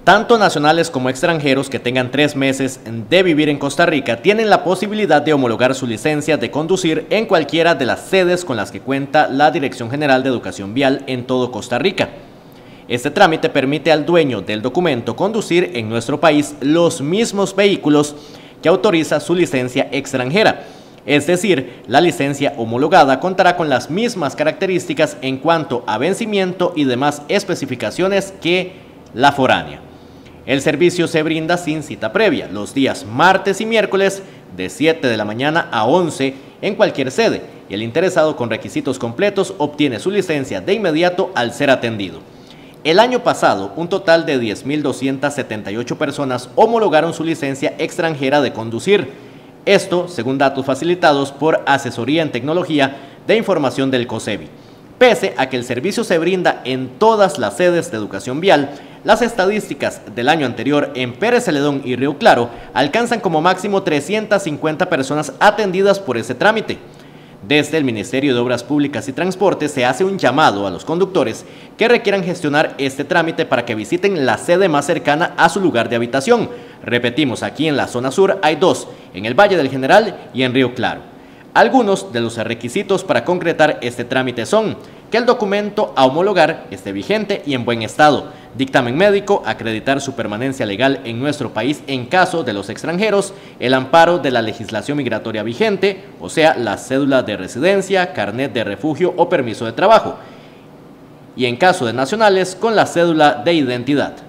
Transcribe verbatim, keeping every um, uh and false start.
Tanto nacionales como extranjeros que tengan tres meses de vivir en Costa Rica tienen la posibilidad de homologar su licencia de conducir en cualquiera de las sedes con las que cuenta la Dirección General de Educación Vial en todo Costa Rica. Este trámite permite al dueño del documento conducir en nuestro país los mismos vehículos que autoriza su licencia extranjera. Es decir, la licencia homologada contará con las mismas características en cuanto a vencimiento y demás especificaciones que la foránea. El servicio se brinda sin cita previa, los días martes y miércoles de siete de la mañana a once en cualquier sede, y el interesado con requisitos completos obtiene su licencia de inmediato al ser atendido. El año pasado, un total de diez mil doscientas setenta y ocho personas homologaron su licencia extranjera de conducir. Esto, según datos facilitados por Asesoría en Tecnología de Información del COSEBI. Pese a que el servicio se brinda en todas las sedes de educación vial, las estadísticas del año anterior en Pérez Celedón y Río Claro alcanzan como máximo trescientas cincuenta personas atendidas por ese trámite. Desde el Ministerio de Obras Públicas y Transporte se hace un llamado a los conductores que requieran gestionar este trámite para que visiten la sede más cercana a su lugar de habitación. Repetimos, aquí en la zona sur hay dos, en el Valle del General y en Río Claro. Algunos de los requisitos para concretar este trámite son que el documento a homologar esté vigente y en buen estado, dictamen médico, acreditar su permanencia legal en nuestro país en caso de los extranjeros, el amparo de la legislación migratoria vigente, o sea, la cédula de residencia, carnet de refugio o permiso de trabajo, y en caso de nacionales, con la cédula de identidad.